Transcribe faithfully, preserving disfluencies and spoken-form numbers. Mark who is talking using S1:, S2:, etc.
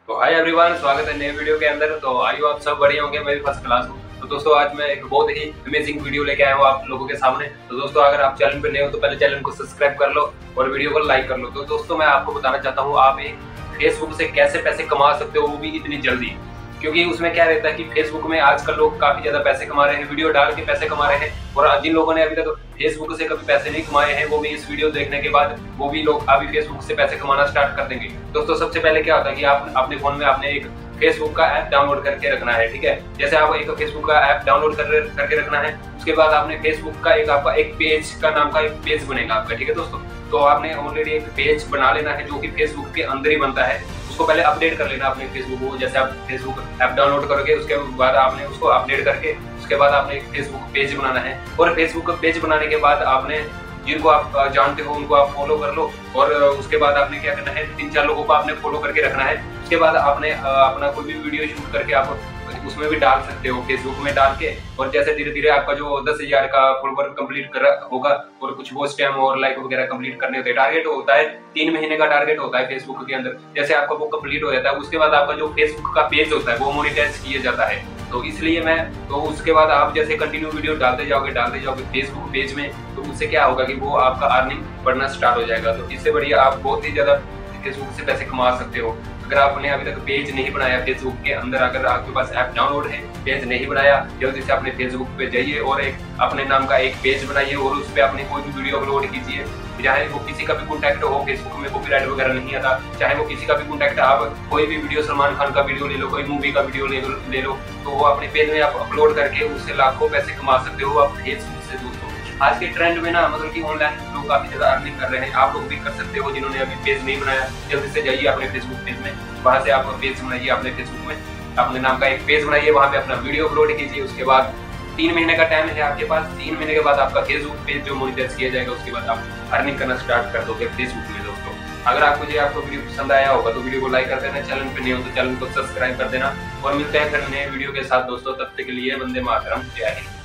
S1: तो hi everyone, स्वागत है नए वीडियो के अंदर। तो आइए आप सब बढ़िया होंगे, मैं भी फर्स्ट क्लास हूँ। तो दोस्तों आज मैं एक बहुत ही अमेजिंग वीडियो लेके आया हूँ आप लोगों के सामने। तो दोस्तों अगर आप चैनल पे नए हो तो पहले चैनल को सब्सक्राइब कर लो और वीडियो को लाइक कर लो। तो दोस्तों मैं आपको बताना चाहता हूँ आप एक फेसबुक से कैसे पैसे कमा सकते हो, वो भी इतनी जल्दी। क्योंकि उसमें क्या रहता है कि फेसबुक में आजकल लोग काफी ज्यादा पैसे कमा रहे हैं, वीडियो डाल के पैसे कमा रहे हैं। और जिन लोगों ने अभी तक फेसबुक से कभी पैसे नहीं कमाए हैं, वो भी इस वीडियो देखने के बाद वो भी लोग अभी फेसबुक से पैसे कमाना स्टार्ट कर देंगे। दोस्तों सबसे पहले क्या होता है कि आप अपने फोन में आपने एक फेसबुक का ऐप डाउनलोड करके रखना है, ठीक है। जैसे आप एक फेसबुक का ऐप डाउनलोड कर, करके रखना है, उसके बाद आपने फेसबुक का एक आपका एक पेज का नाम का एक पेज बनेगा आपका, ठीक है दोस्तों। तो आपने ऑलरेडी एक पेज बना लेना है जो कि फेसबुक के अंदर ही बनता है। उसको पहले अपडेट कर लेना अपने फेसबुक को। जैसे आप फेसबुक ऐप डाउनलोड करोगे उसके बाद आपने उसको अपडेट करके उसके बाद आपने एक फेसबुक पेज बनाना है। और फेसबुक पेज बनाने के बाद आपने जिनको आप जानते हो उनको आप फॉलो कर लो। और उसके बाद आपने क्या करना है, तीन चार लोगों को आपने फॉलो करके रखना है। उसके बाद आपने अपना कोई भी वीडियो शूट करके आप उसमें भी डाल सकते हो, फेसबुक में डाल के। और जैसे धीरे धीरे आपका जो दस हजार का फॉलोवर कंप्लीट कर होगा और कुछ वॉच टाइम और लाइक वगैरह कंप्लीट करने होते हैं, टारगेट होता है तीन महीने का टारगेट होता है फेसबुक के अंदर। जैसे आपका वो कंप्लीट हो जाता है उसके बाद आपका जो फेसबुक का पेज होता है वो मोनेटाइज किया जाता है। तो इसलिए मैं तो उसके बाद आप जैसे कंटिन्यू वीडियो डालते जाओगे डालते जाओगे फेसबुक पेज में, तो उससे क्या होगा कि वो आपका अर्निंग बढ़ना स्टार्ट हो जाएगा। तो इससे बढ़िया आप बहुत ही ज्यादा फेसबुक से पैसे कमा सकते हो। अगर आपने अभी तक पेज नहीं बनाया फेसबुक के अंदर, अगर आपके पास ऐप डाउनलोड है, पेज नहीं बनाया, जल्दी से अपने फेसबुक पे जाइए और एक अपने नाम का एक पेज बनाइए और उस पर अपनी कोई भी वीडियो अपलोड कीजिए। चाहे वो किसी का भी कॉन्टैक्ट हो, फेसबुक में कॉपीराइट वगैरह नहीं आता, चाहे वो किसी का भी कॉन्टैक्ट, आप कोई भी वीडियो सलमान खान का वीडियो ले लो, कोई मूवी का वीडियो ले लो ले लो तो वो अपने पेज में आप अपलोड करके उससे लाखों पैसे कमा सकते हो आप फेसबुक से। दोस्तों आज के ट्रेंड में ना मतलब कि ऑनलाइन लोग काफी ज्यादा अर्निंग कर रहे हैं, आप लोग भी कर सकते हो। जिन्होंने अभी पेज नहीं बनाया जल्दी से जाइए अपने फेसबुक पेज में, वहां से आप पेज बनाइए अपने फेसबुक में, अपने नाम का एक पेज बनाइए, वहां पे अपना वीडियो अपलोड कीजिए। उसके बाद तीन महीने का टाइम है आपके पास, तीन महीने के बाद आपका फेसबुक पेज जो मोनेटाइज किया जाएगा, उसके बाद आप अर्निंग करना स्टार्ट कर दोगे फेसबुक में। दोस्तों अगर आपको जो आपको वीडियो पसंद आया होगा तो वीडियो को लाइक कर देना, चैनल पे नहीं हो तो चैनल को सब्सक्राइब कर देना। और मिलते हैं फिर नए वीडियो के साथ दोस्तों, तब तक के लिए वंदे मातरम, जय हिंद।